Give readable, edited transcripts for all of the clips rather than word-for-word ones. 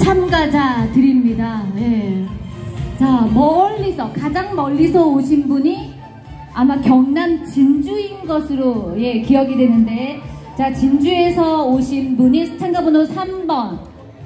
참가자들입니다. 예. 자, 가장 멀리서 오신 분이 아마 경남 진주인 것으로 기억이 되는데, 자, 진주에서 오신 분이 참가번호 3번.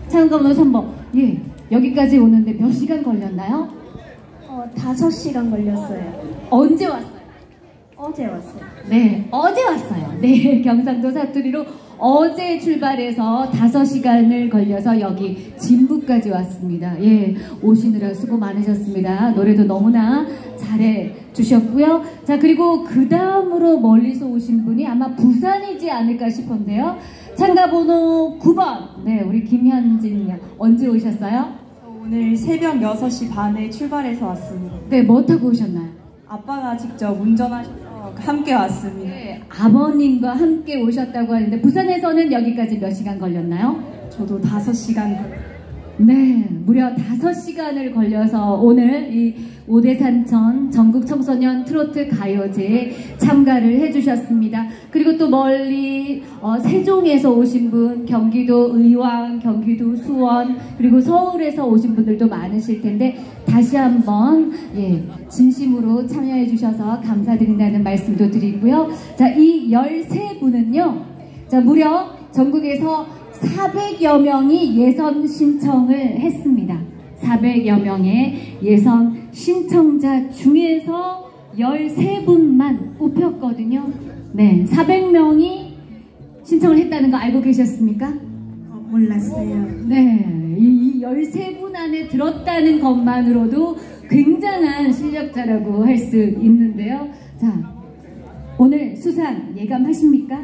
여기까지 오는데 몇 시간 걸렸나요? 5시간 걸렸어요. 언제 왔어요? 어제 왔어요. 네, 어제 왔어요. 네, 경상도 사투리로 어제 출발해서 5시간을 걸려서 여기 진부까지 왔습니다. 예, 오시느라 수고 많으셨습니다. 노래도 너무나 잘해 주셨고요. 자, 그리고 그 다음으로 멀리서 오신 분이 아마 부산이지 않을까 싶은데요. 참가번호 9번. 네, 우리 김현진 양. 언제 오셨어요? 오늘 새벽 6시 반에 출발해서 왔습니다. 네, 뭐 타고 오셨나요? 아빠가 직접 운전하셔서 함께 왔습니다. 네, 아버님과 함께 오셨다고 하는데 부산에서는 여기까지 몇 시간 걸렸나요? 저도 5시간 걸렸어요. 네, 무려 5시간을 걸려서 오늘 이 오대산천 전국 청소년 트로트 가요제에 참가를 해주셨습니다. 그리고 또 멀리 세종에서 오신 분, 경기도 의왕, 경기도 수원, 그리고 서울에서 오신 분들도 많으실 텐데 다시 한번 진심으로 참여해 주셔서 감사드린다는 말씀도 드리고요. 자, 이 13분은요, 자, 무려 전국에서 400여 명이 예선 신청을 했습니다. 400여 명의 예선 신청자 중에서 13분만 뽑혔거든요. 네, 400명이 신청을 했다는 거 알고 계셨습니까? 몰랐어요. 네, 이 13분 안에 들었다는 것만으로도 굉장한 실력자라고 할 수 있는데요. 자, 오늘 수상 예감하십니까?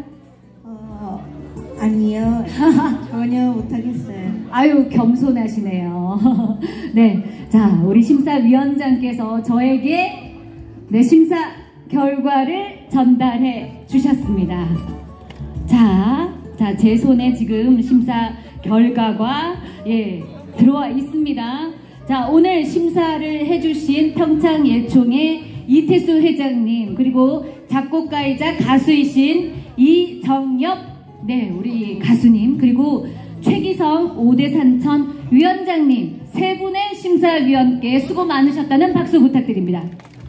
아니요. 전혀 못하겠어요. 아유, 겸손하시네요. 네, 자, 우리 심사위원장께서 저에게 심사 결과를 전달해 주셨습니다. 자, 제 손에 지금 심사 결과가 들어와 있습니다. 자, 오늘 심사를 해주신 평창예총의 이태수 회장님, 그리고 작곡가이자 가수이신 이정엽 우리 가수님, 그리고 최기성 오대산천 위원장님, 세 분의 심사위원께 수고 많으셨다는 박수 부탁드립니다.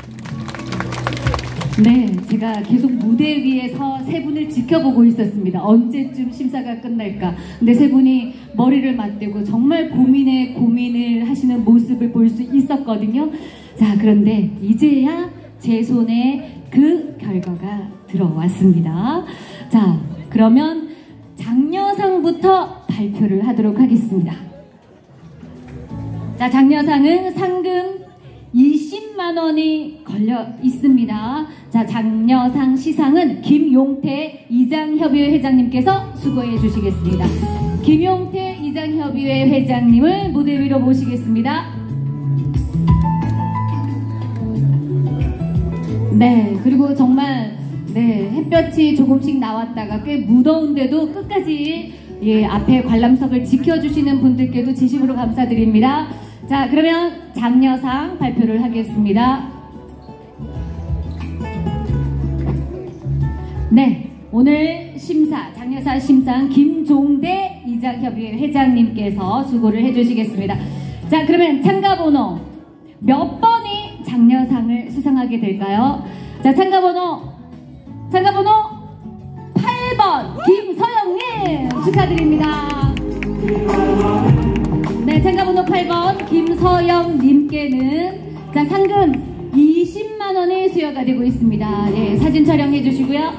네, 제가 계속 무대 위에서 세 분을 지켜보고 있었습니다. 언제쯤 심사가 끝날까. 근데 세 분이 머리를 맞대고 정말 고민을 하시는 모습을 볼 수 있었거든요. 자, 그런데 이제야 제 손에 그 결과가 들어왔습니다. 자, 그러면 장려상부터 발표를 하도록 하겠습니다. 자, 장려상은 상금 20만원이 걸려 있습니다. 자, 장려상 시상은 김용태 이장협의회 회장님께서 수고해 주시겠습니다. 김용태 이장협의회 회장님을 무대 위로 모시겠습니다. 네, 그리고 정말 햇볕이 조금씩 나왔다가 꽤 무더운데도 끝까지 앞에 관람석을 지켜주시는 분들께도 진심으로 감사드립니다. 자, 그러면 장려상 발표를 하겠습니다. 네, 오늘 장려상 심상 김종대 이장협의회 회장님께서 수고를 해주시겠습니다. 자, 그러면 참가번호 몇 번이 장려상을 수상하게 될까요? 자, 참가번호 8번 김서영님 축하드립니다. 네, 참가번호 8번 김서영님께는 자, 상금 20만원의 수여가 되고 있습니다. 네, 사진 촬영해 주시고요.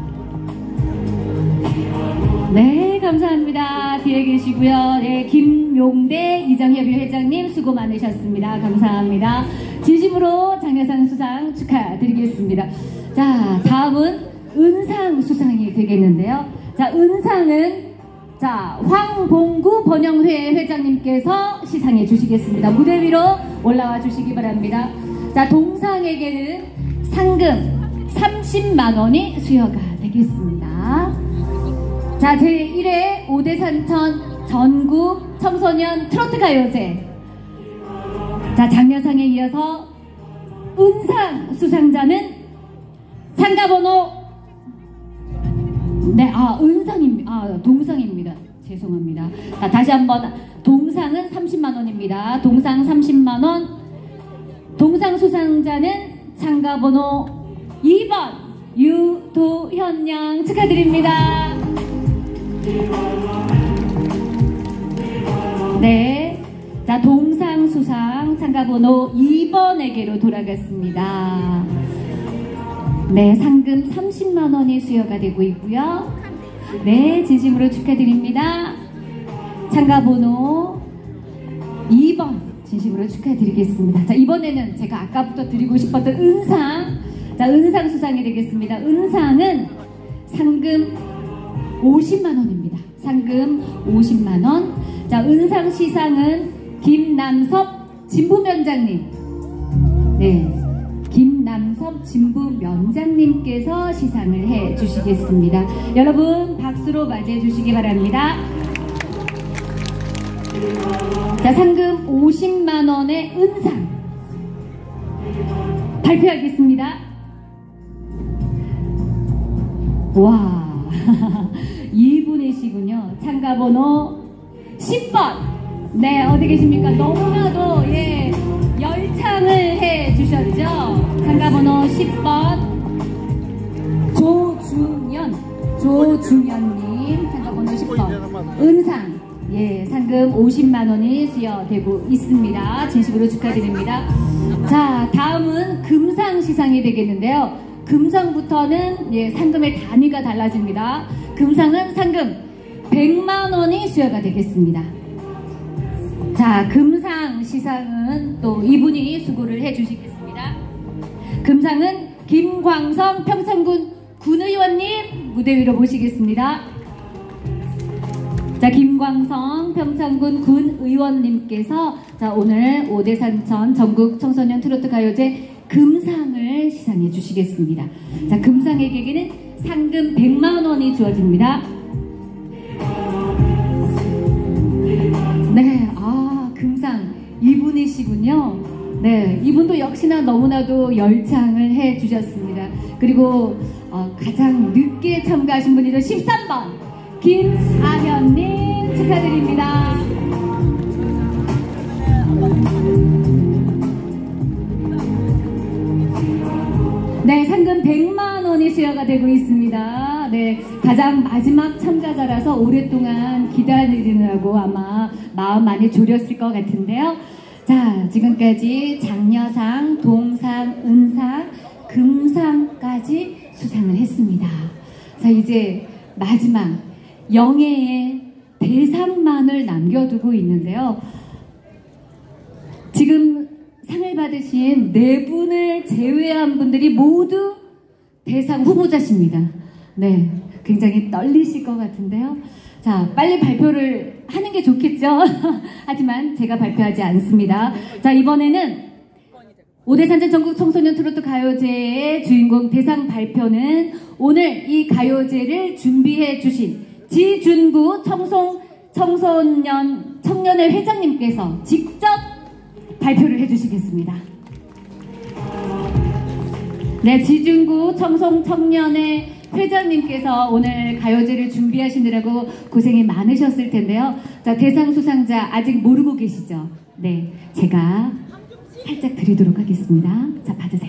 네, 감사합니다. 뒤에 계시고요. 네, 김용대 이장협의회 회장님 수고 많으셨습니다. 감사합니다. 진심으로 장려상 수상 축하드리겠습니다. 자, 다음은 은상 수상이 되겠는데요. 자, 은상은 황봉구 번영회 회장님께서 시상해 주시겠습니다. 무대 위로 올라와 주시기 바랍니다. 자, 동상에게는 상금 30만원이 수여가 되겠습니다. 자, 제1회 오대산천 전국 청소년 트로트 가요제. 자, 장려상에 이어서 은상 수상자는 참가번호 은상입니다. 동상입니다. 죄송합니다. 자, 다시 한번 동상은 드립니다. 동상 30만원, 동상 수상자는 참가번호 2번 유도현 양 축하드립니다. 네, 자 동상 수상 참가번호 2번에게로 돌아갔습니다. 네, 상금 30만원이 수여가 되고 있고요. 네, 진심으로 축하드립니다. 참가번호 2번 진심으로 축하드리겠습니다. 자, 이번에는 제가 아까부터 드리고 싶었던 은상, 자, 은상 수상이 되겠습니다. 은상은 상금 50만원입니다. 상금 50만원. 자, 은상 시상은 김남섭 진부면장님. 네, 김남섭 진부면장님께서 시상을 해 주시겠습니다. 여러분 박수로 맞이해 주시기 바랍니다. 자, 상금 50만원의 은상 발표하겠습니다. 와, 이분이시군요. 참가번호 10번. 네, 어디 계십니까? 너무나도 열창을 해 주셨죠. 참가번호 10번 조준현님 참가번호 10번 은상, 상금 50만원이 수여되고 있습니다. 진심으로 축하드립니다. 자, 다음은 금상 시상이 되겠는데요. 금상부터는 상금의 단위가 달라집니다. 금상은 상금 100만원이 수여가 되겠습니다. 자, 금상 시상은 또 이분이 수고를 해주시겠습니다. 금상은 김광성 평창군 군의원님 무대 위로 모시겠습니다. 자, 김광성 평창군 군의원님께서 자, 오늘 오대산천 전국 청소년 트로트 가요제 금상을 시상해 주시겠습니다. 자, 금상에게는 상금 100만원이 주어집니다. 네, 금상 이분이시군요. 네, 이분도 역시나 너무나도 열창을 해 주셨습니다. 그리고 가장 늦게 참가하신 분이죠. 13번 김아현님 축하드립니다. 네, 상금 100만원이 수여가 되고 있습니다. 네, 가장 마지막 참가자라서 오랫동안 기다리느라고 아마 마음 많이 졸였을 것 같은데요. 자, 지금까지 장려상, 동상, 은상, 금상까지 수상을 했습니다. 자, 이제 마지막 영예의 대상만을 남겨두고 있는데요. 지금 상을 받으신 4분을 제외한 분들이 모두 대상 후보자십니다. 네, 굉장히 떨리실 것 같은데요. 자, 빨리 발표를 하는 게 좋겠죠? 하지만 제가 발표하지 않습니다. 자, 이번에는 오대산천 전국 청소년 트로트 가요제의 주인공 대상 발표는 오늘 이 가요제를 준비해 주신 지준구 청년회 회장님께서 직접 발표를 해주시겠습니다. 네, 지준구 청년회 회장님께서 오늘 가요제를 준비하시느라고 고생이 많으셨을 텐데요. 자, 대상 수상자 아직 모르고 계시죠? 네, 제가 살짝 드리도록 하겠습니다. 자, 받으세요.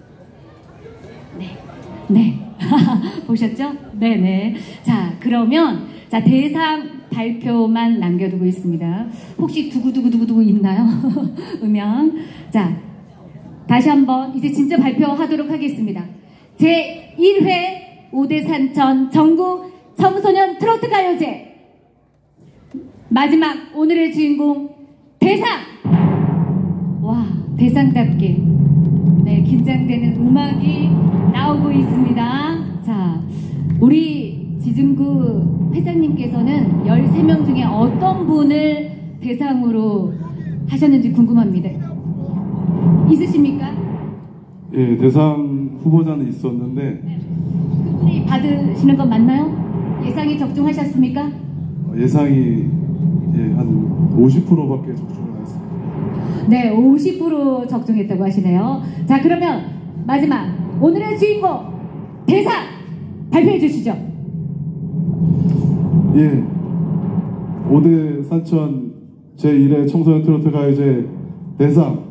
네. 보셨죠? 네네. 자, 그러면 자, 대상 발표만 남겨두고 있습니다. 혹시 두구두구두구 있나요? 음영. 자, 다시 한번 이제 진짜 발표하도록 하겠습니다. 제1회 오대산천 전국 청소년 트로트 가요제 마지막 오늘의 주인공 대상! 와, 대상답게 네, 긴장되는 음악이 나오고 있습니다. 자, 우리 지준구 회장님께서는 13명 중에 어떤 분을 대상으로 하셨는지 궁금합니다. 있으십니까? 예, 대상 후보자는 있었는데 네. 그분이 받으시는 건 맞나요? 예상이 적중하셨습니까? 예상이 한 50%밖에 적중을 안 했습니다. 네, 50% 적중했다고 하시네요. 자, 그러면 마지막 오늘의 주인공 대상 발표해 주시죠. 예, 오대산천 제1회 청소년 트로트 가요제 대상.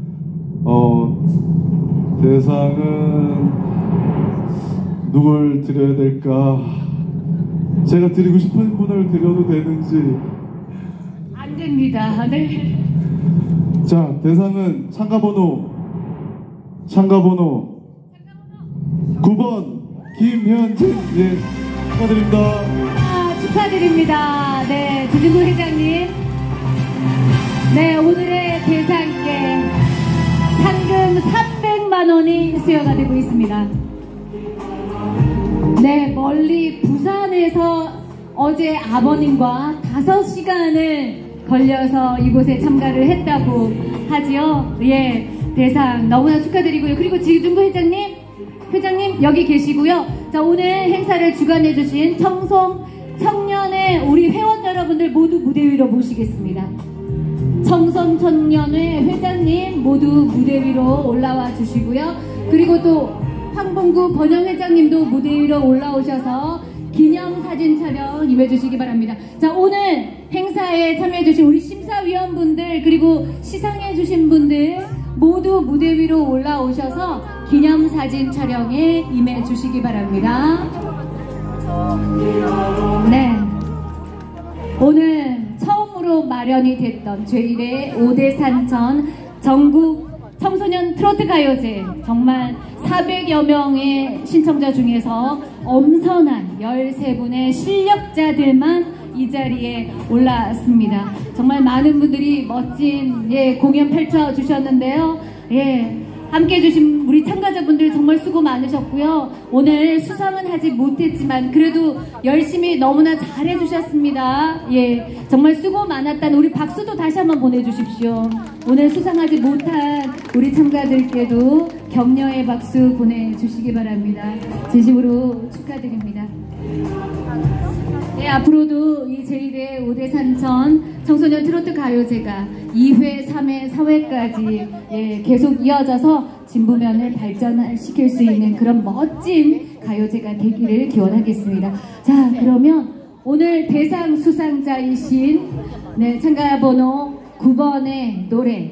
대상은 누굴 드려야 될까? 제가 드리고 싶은 분을 드려도 되는지. 안 됩니다. 네. 자, 대상은 참가번호 9번 김현진. 예, 축하드립니다. 축하드립니다. 네, 주진구 회장님. 네, 오늘의 대상께 상금 300만 원이 수여가 되고 있습니다. 네, 멀리 부산에서 어제 아버님과 5시간을 걸려서 이곳에 참가를 했다고 하지요. 예, 대상 너무나 축하드리고요. 그리고 지중구 회장님 여기 계시고요. 자, 오늘 행사를 주관해주신 청년의 우리 회원 여러분들 모두 무대 위로 모시겠습니다. 청년회 회장님 모두 무대 위로 올라와 주시고요. 그리고 또 황봉구 번영회장님도 무대 위로 올라오셔서 기념사진 촬영 임해주시기 바랍니다. 자, 오늘 행사에 참여해주신 우리 심사위원분들 그리고 시상해주신 분들 모두 무대 위로 올라오셔서 기념사진 촬영에 임해주시기 바랍니다. 네, 오늘 처음으로 마련이 됐던 제1회 오대산천 전국 청소년 트로트 가요제, 정말 400여 명의 신청자 중에서 엄선한 13분의 실력자들만 이 자리에 올라왔습니다. 정말 많은 분들이 멋진 공연 펼쳐주셨는데요. 함께 해주신 우리 참가자분들 정말 수고 많으셨고요. 오늘 수상은 하지 못했지만 그래도 열심히 너무나 잘해주셨습니다. 정말 수고 많았다는 우리 박수도 다시 한번 보내주십시오. 오늘 수상하지 못한 우리 참가들께도 격려의 박수 보내주시기 바랍니다. 진심으로 축하드립니다. 앞으로도 이 제1회 오대산천 청소년 트로트 가요제가 2회, 3회, 4회까지 계속 이어져서 진부면을 발전시킬 수 있는 그런 멋진 가요제가 되기를 기원하겠습니다. 자, 그러면 오늘 대상 수상자이신 참가번호 9번의 노래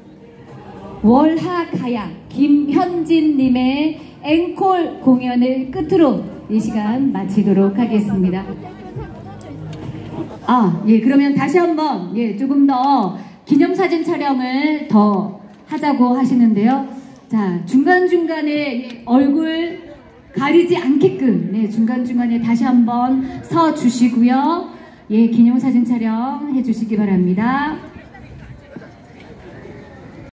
월하가야 김현진님의 앵콜 공연을 끝으로 이 시간 마치도록 하겠습니다. 그러면 다시 한번 조금 더 기념사진 촬영을 더 하자고 하시는데요. 자, 중간중간에 얼굴 가리지 않게끔 중간중간에 다시 한번 서 주시고요. 기념사진 촬영 해 주시기 바랍니다.